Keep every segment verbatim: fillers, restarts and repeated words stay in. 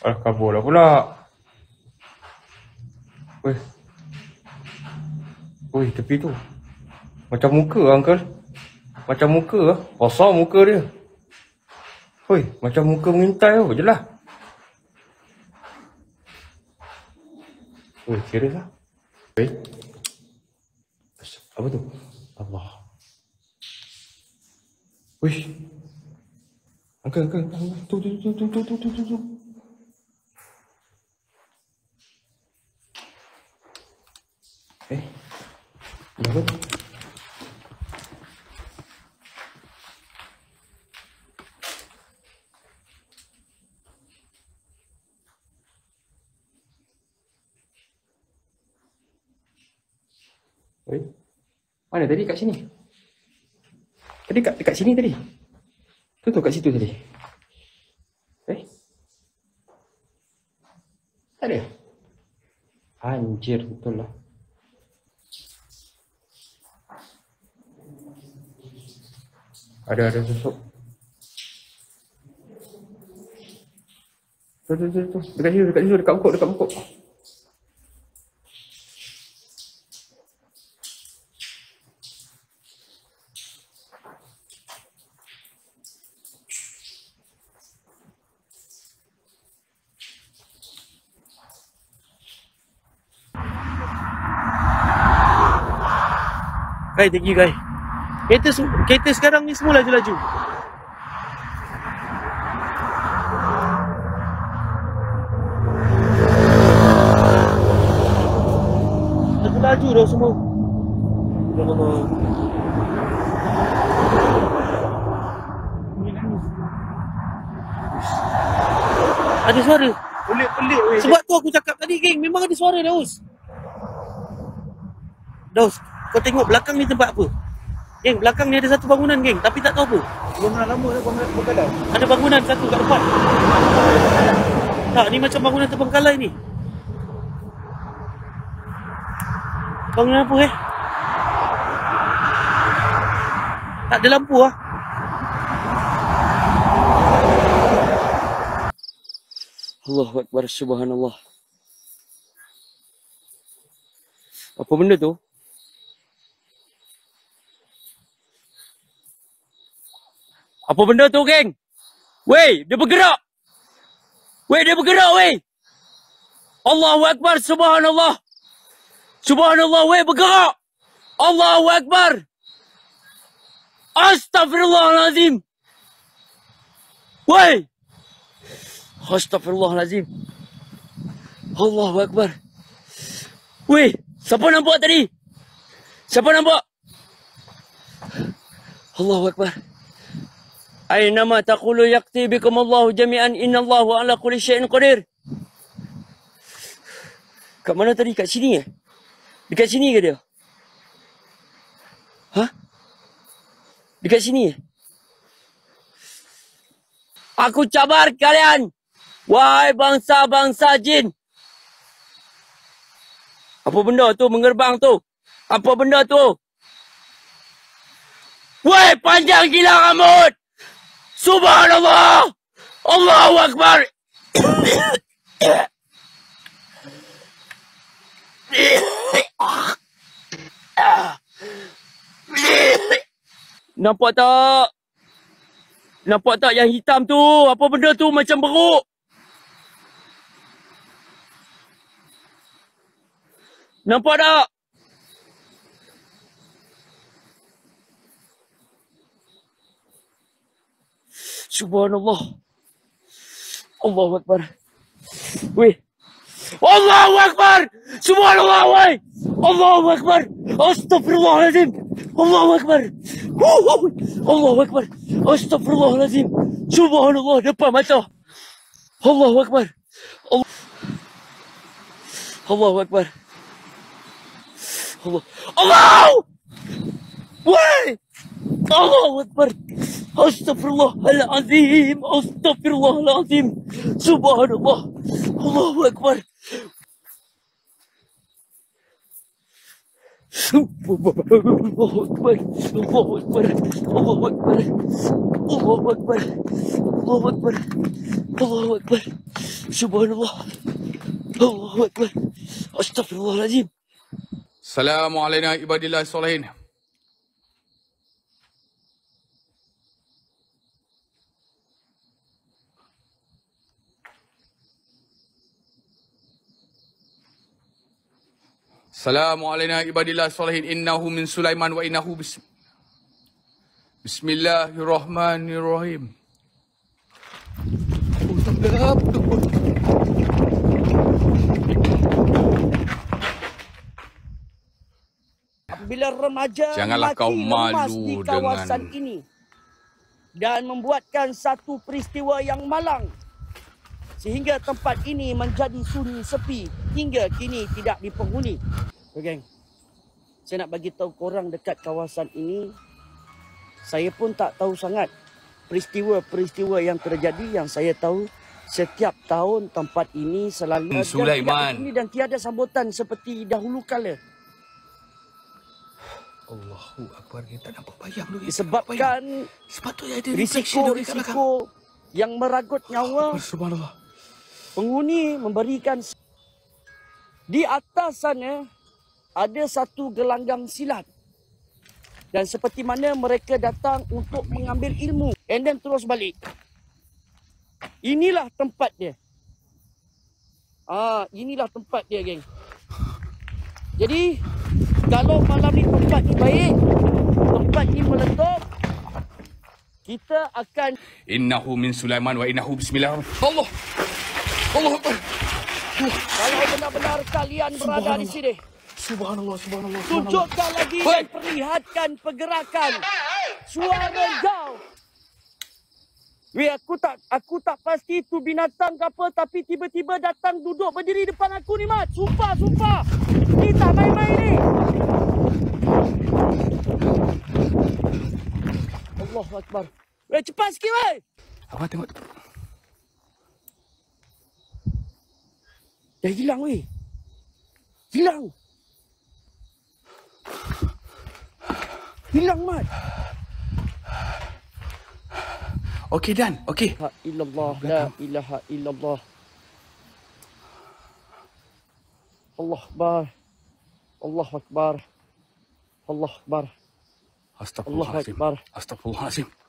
Alah, kabur lah pula. Weh. Weh, tepi tu. Macam muka lah, Uncle. Macam muka lah. Kosong muka dia. Weh, macam muka mengintai tu je lah. Weh, serius lah. Weh. Apa tu? Allah. Weh. Uncle, Uncle, Uncle. Tu, tu, tu, tu, tu, tu, tu, tu, tu. Eh. Apa tu? Weh. Mana tadi? Kat sini. Tadi kat, dekat sini tadi. Tu tu kat situ tadi. Eh. Tak ada. Anjir, betul lah. Ada ada sosok. Tu tu tu tu. Dekat situ, dekat situ, dekat pokok, dekat pokok. Guys, thank you guys. Kereta, kereta sekarang ni semua laju-laju. Laju-laju dah semua. Ya Allah. Ada suara. Pelik-pelik weh. Sebab tu aku cakap tadi, geng, memang ada suara, Daus. Daus, kau tengok belakang ni tempat apa? Geng, belakang ni ada satu bangunan, geng, tapi tak tahu apa. Bangunan lama ke bangunan terbengkalai? Ada bangunan satu kat depan. Tak, ni macam bangunan terbengkalai ni. Bangunan apa eh? Tak ada lampu ah. Allahu Akbar, subhanallah. Apa benda tu? Apa benda tu, geng? Wey, dia bergerak. Wey, dia bergerak, wey. Allahu Akbar, subhanallah. Subhanallah, wey, bergerak. Allahu Akbar. Astaghfirullahalazim. Wey. Astaghfirullahalazim. Allahu Akbar. Wey, siapa nampak tadi? Siapa nampak? Allahu Akbar. Aynama taqulu yaqti bikum Allahu jami'an innallahu ala kulli syai'in qadir. Kat mana tadi? Kat sini eh? Dekat sini ke dia? Hah? Dekat sini eh? Aku cabar kalian, wahai bangsa-bangsa jin. Apa benda tu mengerbang tu? Apa benda tu? Wahai panjang gila rambut. Subhanallah. Allahu Akbar. Nampak tak? Nampak tak yang hitam tu? Apa benda tu macam beruk? Nampak tak? Subhanallah. Allahu Akbar. Weh. Allahu Akbar. Subhanallah, weh. Allahu Akbar. Astaghfirullahalazim. Allahu Akbar. Wuh. Allahu Akbar. Astaghfirullahalazim. Subhanallah, depan mata. Allahu Akbar. Allah. Allahu Akbar. Allah. Allah. Weh. Allahu Akbar. Astaghfirullahalazim. Astaghfirullahalazim. Subhanallah. Allahu Akbar. Allahu Akbar. Allahu Akbar. Allahu Akbar. Allahu Akbar. Allahu Akbar. Allahu Akbar. Subhanallah. Allahu Akbar. Astaghfirullahaladzim. Assalamualaikum ibadillah salihin. Assalamualaikum ibadillah salihin. Innahu min Sulaiman wa innahu bis Bismillahirrahmanirrahim. Apabila remaja Janganlah mati kau lemas malu di kawasan dengan- ini dan membuatkan satu peristiwa yang malang sehingga tempat ini menjadi sunyi sepi hingga kini tidak dipenghuni. Okay, geng. Saya nak bagi tahu korang dekat kawasan ini, saya pun tak tahu sangat peristiwa-peristiwa yang terjadi. Yang saya tahu setiap tahun tempat ini selalu Hmm, Sulaiman. ini dan tiada sambutan seperti dahulu kala. Allahu Akbar, kita nampak bayang dulu. Disebabkan Sepatutnya ada reflection dari kat belakang. risiko-risiko yang meragut nyawa Subhanallah. penghuni memberikan. Di atas sana ada satu gelanggang silat. Dan seperti mana mereka datang untuk mengambil ilmu and then terus balik. Inilah tempat dia. Ah, inilah tempat dia, geng. Jadi, kalau malam ni tempat ni baik, tempat ni meletup, kita akan Innahu min Sulaiman wa innahu bismillahirrahmanirrahim. Allah. Allah Akbar. kalau benar-benar kalian berada di sini, Subhanallah, subhanallah. tunjukkan lagi Hoi. dan perlihatkan pergerakan suara jauh. Weh, aku tak aku tak pasti tu binatang ke apa, tapi tiba-tiba datang duduk berdiri depan aku ni, Mat. Sumpah, sumpah. Ni tak main-main ni. Allahu Akbar. Weh, cepat sikit, weh. Abang tengok. Dah hilang, weh. Hilang. Hilang, Mat. Okey Dan, okey. La ilaha illallah, la ilaha illallah. Allah Akbar. Allah Akbar. Allah Akbar. Astagfirullahalazim. Akbar. Astagfirullahalazim.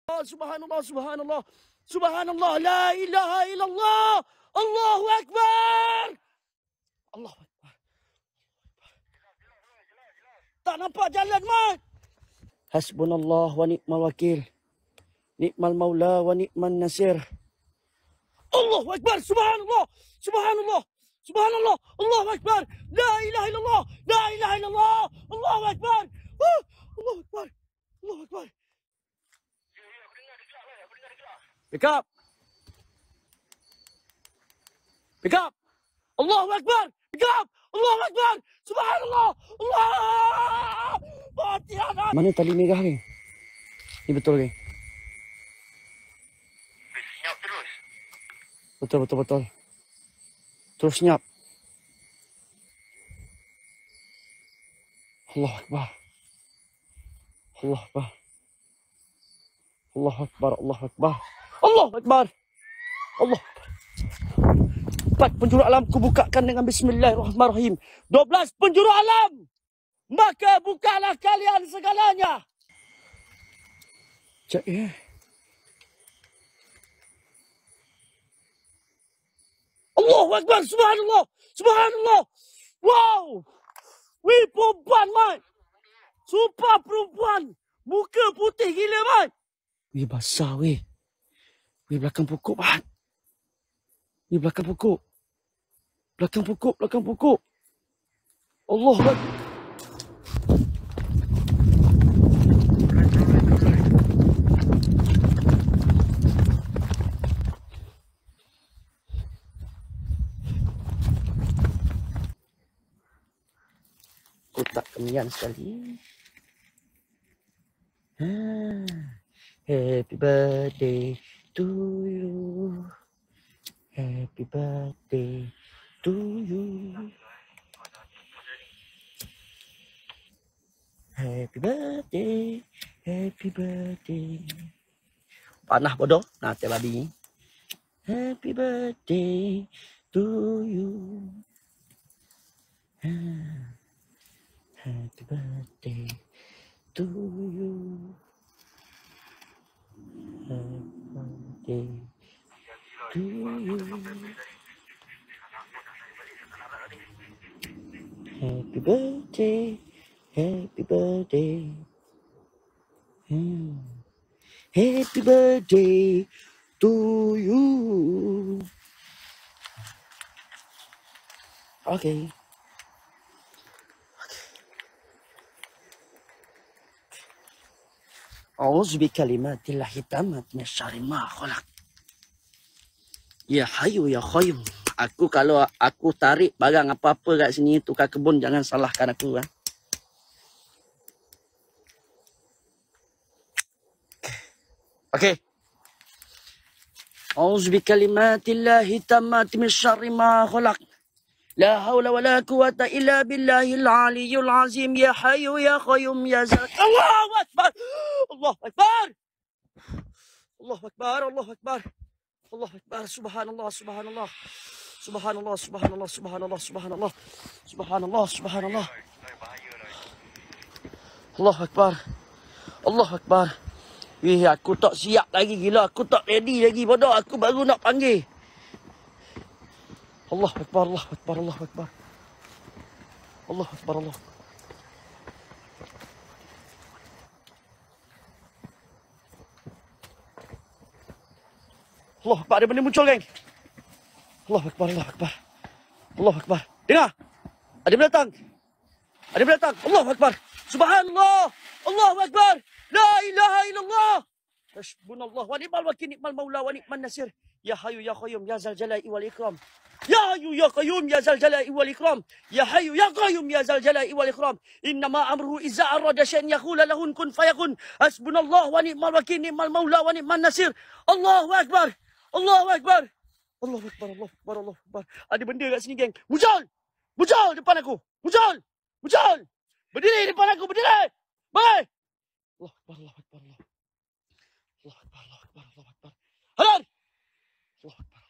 Subhanallah, subhanallah. Subhanallah, la ilaha illallah. Allahu Akbar. Allahu Akbar. Tak nampak jalan, Mat. Hasbunallah wa ni'mal wakil. Ni'mal maula wa ni'man nasir. Allahu Akbar. Subhanallah. Subhanallah. Subhanallah. Allahu Akbar. La ilaha illallah. La ilaha illallah. Allahu Akbar. Uh, Allahu Akbar. Allahu Akbar. Pick up. Pick up. Allahu Akbar. Pick up. Allahu Akbar. Subhanallah. Allah. Fatihah. Mana tali merah ni? Ni betul ke? Senyap terus. Betul, betul, betul. Terus senyap. Allah Akbar. Allah Akbar. Allah Akbar. Allah Akbar. Allah Akbar. Allah Akbar. Empat penjuru alam kubukakan dengan Bismillahirrahmanirrahim. Dua belas penjuru alam. Maka bukalah kalian segalanya. Cek ya. Allahu Akbar. Subhanallah. Subhanallah. Wow. Wih, perempuan, Mat. Sumpah perempuan. Muka putih gila, Mat. Wih, basah, wih. Wih, belakang pokok, Mat. Wih, belakang pokok. Belakang pokok, belakang pokok. Allah Akbar. Kotak kemian sekali. Ah, happy birthday to you. Happy birthday to you. Happy birthday, happy birthday. Panah bodoh, nanti babi. Happy birthday to you. Happy birthday to you. Happy birthday to you. Happy birthday, happy birthday. Hmm. Happy birthday to you. Okay. A'udzu bikalimatillah tamat min syarri ma khalaq. Ya Hayyu ya Qayyum. Aku kalau aku tarik barang apa-apa kat sini tukar kebun jangan salahkan aku, ha. Okey. A'udzu bikalimatillah tamat min syarri ma khalaq. La haula wala quwata illa billahil aliyyil azim. Ya Hayyu ya Qayyum ya Zal. Allahu Akbar. Allahu Akbar. Allahu Akbar. Allahu Akbar. Allahu Akbar. Subhanallah, subhanallah. Subhanallah, subhanallah, subhanallah, subhanallah. Subhanallah, subhanallah. Allahu Akbar. Allahu Akbar. Wih, aku tak siap lagi gila. Aku tak ready lagi. Bodoh, aku baru nak panggil. Allah Akbar, Allah Akbar, Allah Akbar. Allah Akbar, Allah Akbar. Allah Akbar, ada benda muncul, geng. Allah Akbar, Allah Akbar. Allah Akbar. Dengar. Ada benda datang. Ada benda datang. Allah Akbar. Subhanallah. Allah Akbar. La ilaha illallah. Hasbunallah wa ni'mal wakil, ni'mal maula wa ni'man nasir. Ya Hayyu ya Qayyum ya Zal Jalali wal Ikram. Ya Hayyu ya Qayyum ya Zal Jalali wal Ikram. Ya Hayyu ya Qayyum ya Zal Jalali wal Ikram. Innama amruhu iza arada syai'an yaqula lahu kun fayakun. Hasbunallah wa ni'mal wakil, ni'mal maula wa ni'man nasir. Allahu Akbar. Allahu Akbar. Allahu Akbar. Allahu Akbar. Allahu Akbar. Ada benda kat sini, geng. Muncul. Muncul depan aku. Muncul. Muncul. Berdiri depan aku. Berdiri. Baik. Allahu Akbar. Allahu Akbar. Allahu Akbar. Allahu Akbar. Allahu Akbar. Hadir. Allahu Akbar.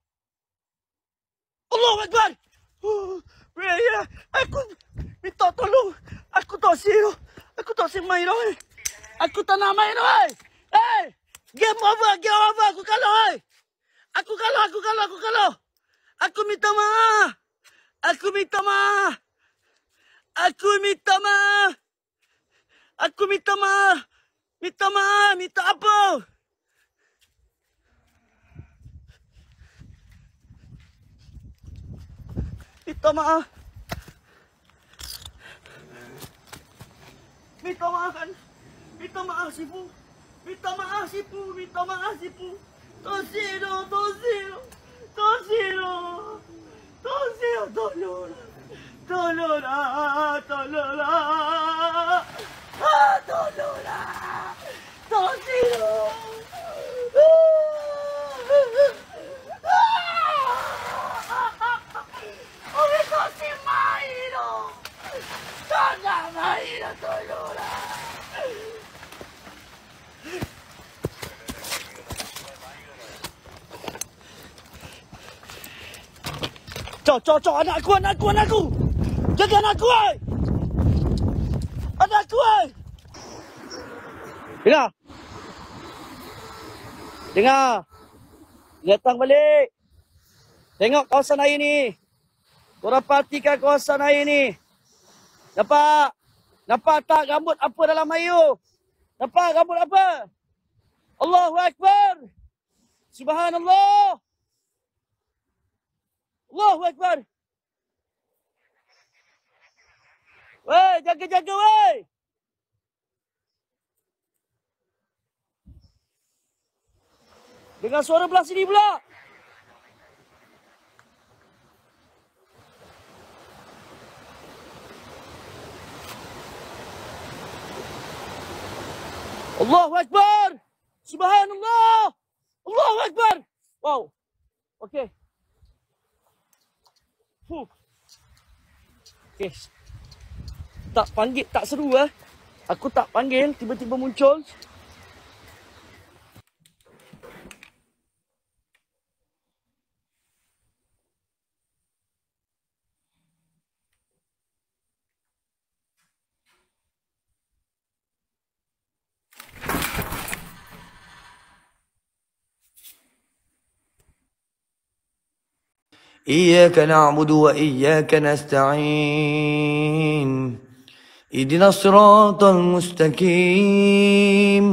Allahu Akbar. Oh, ya, aku minta tolong. Aku tak siap. Aku tak siap main dah. Aku tak nak main dah. Hey, Game over, game over. Aku kalah, oi. Aku kalah, aku kalah, aku kalah. Aku minta maaf. Aku minta maaf. Aku minta maaf. Aku minta maaf. Minta maaf, minta apa? Minta maaf. Minta maaf kan? Minta maaf Sifu. Minta maaf Sifu. Minta maaf Sifu. Toshiro, Toshiro. Toshiro. Toshiro, tolong. Tolonglah, tolonglah. Ah, tolonglah. Toshiro. Ove Toshiro Mairo. Tolong Mairo, tolonglah. Cok, cok, cok, anakku, anakku, anakku. Jaga anakku, oi. Anakku, oi. Dengar. Dengar. Datang balik. Tengok kawasan air ni. Korang perhatikan kawasan air ni. Nampak? Nampak tak rambut apa dalam air tu? Nampak rambut apa? Allahu Akbar. Subhanallah. Allahu Akbar. Weh, jaga-jaga weh. Dengar suara belah sini pula. Allahu Akbar. Subhanallah. Allahu Akbar. Wow. Okey. Huh. Okey. Tak panggil, tak seru eh. Aku tak panggil, tiba-tiba muncul. إياك نعبد وإياك نستعين اهدنا الصراط المستقيم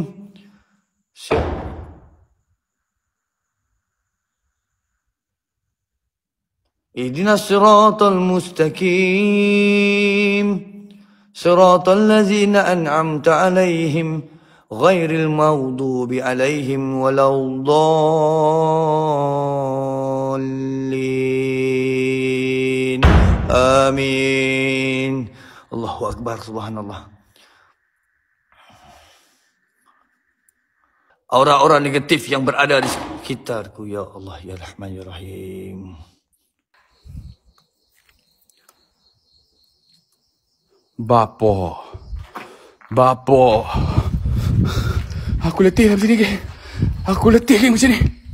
اهدنا الصراط المستقيم صراط الذين أنعمت عليهم غير المغضوب عليهم ولا الضالين آمين. Allahu Akbar, subhanallah. Aura-aura negatif yang berada di sekitarku, ya Allah, ya Rahman, ya Rahim. Bapa. Bapa. Aku letih macam ni, geng. Aku letih, geng, macam ni.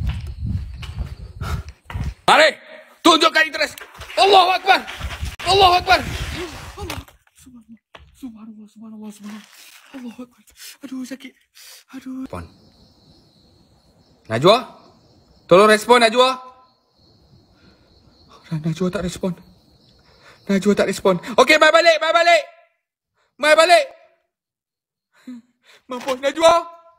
Mari, tunjukkan interest. Allahu Akbar. Allahu Akbar. Subhanallah, subhanallah, subhanallah. Allahu Akbar. Aduh, sakit. Aduh. Respon. Najwa? Tolong respon, Najwa. Najwa tak respon. Najwa tak respon. Okey, mai balik, mai balik. Mai balik. Mampus, Najwa.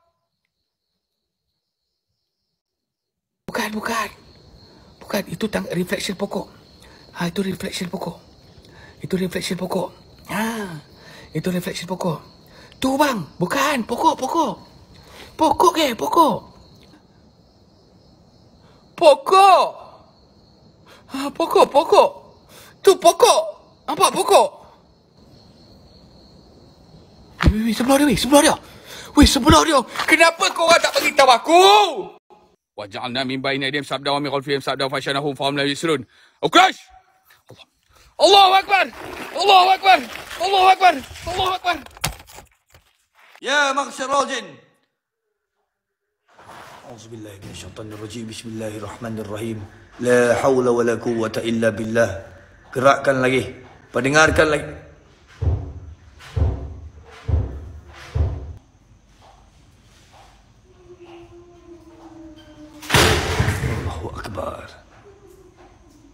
Bukan, bukan. Bukan, itu tang reflection pokok. Ha, itu reflection pokok. Itu reflection pokok. Ha, itu reflection pokok. Tu bang, bukan, pokok, pokok. Pokok ke, pokok. Pokok. Ha, pokok, pokok. Tu pokok. Nampak pokok? Weh, weh, sebelah dia, weh, sebelah dia. Weh, sebelah dia. Kenapa korang tak beritahu aku? Waja'alna min baini aydihim sabda wa min khalfihim sabda fasyanahum fahum la yusrun. Ukrash! Allahu Akbar! Allahu Akbar! Allahu Akbar! Allahu Akbar! Ya maghsyarul jin. A'udzubillahi minasyaitonir rajim. Bismillahirrahmanirrahim. La haula wala quwwata illa billah. Gerakkan lagi. Pendengarkan lagi.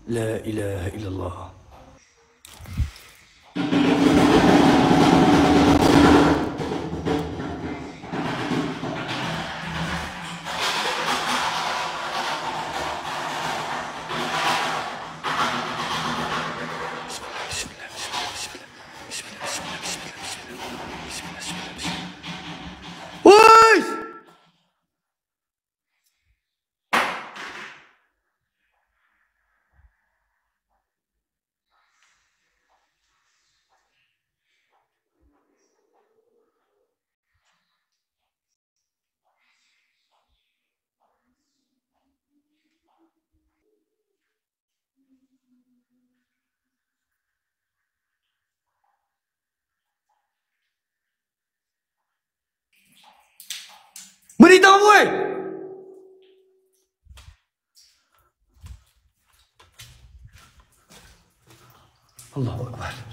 La ilaha illallah. Woi! Beritahu woi! Allahu Akbar.